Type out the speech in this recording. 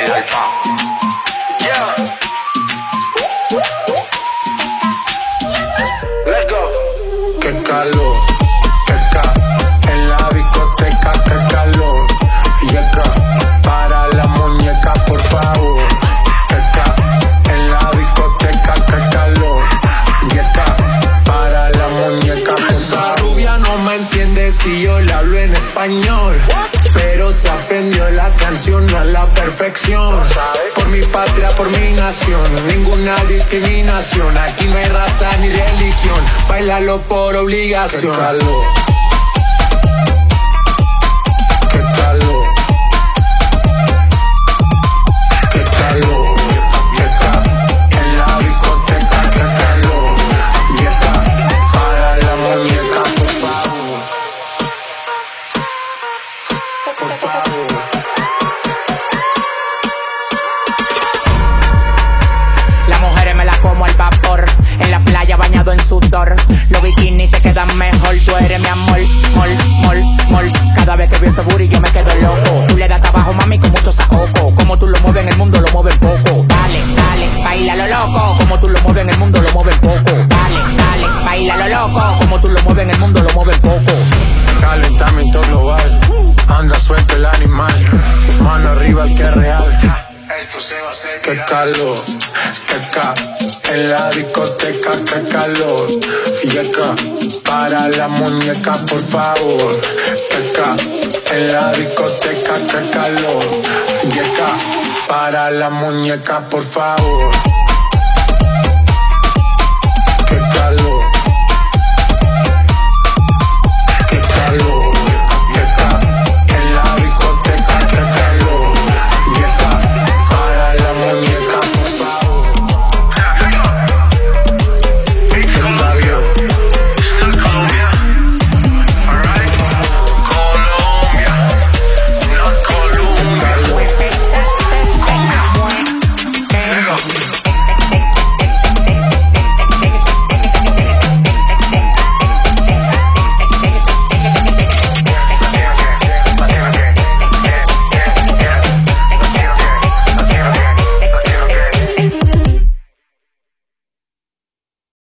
el alfa. Yeah. Let's go. Qué calor, en la discoteca, qué calor. Yeca, para la muñeca, por favor. En la discoteca, qué calor. Yeca, para la muñeca, por favor. Esa rubia no me entiende si yo le hablo en español, pero se aprendió la canción a la perfección. Por mi patria, por mi nación, ninguna discriminación. Aquí no hay raza ni religión, bailalo por obligación. Qué calor, qué calor, qué calor. Yeca, en la discoteca, qué calor. Yeca, para la muñeca, por favor. Por favor. Las mujeres me las como al vapor, en la playa bañado en sudor. Los bikinis te quedan mejor, tú eres mi amor, mol. Cada vez que veo ese booty yo me quedo loco. Tú le das trabajo, mami, con mucho saoco. Como tú lo mueves en el mundo, lo mueves poco. Dale, baila lo loco. Como tú lo mueves en el mundo, lo mueves poco. Dale, baila lo loco. Como tú lo mueves en el mundo, lo mueves poco. Calentamiento global, anda suelto el animal. Mano arriba el que es real. Esto se va a hacer. Qué calor, en la discoteca, qué calor. Yeca, para la muñeca, por favor. En la discoteca, qué calor. Yeca, para la muñeca, por favor.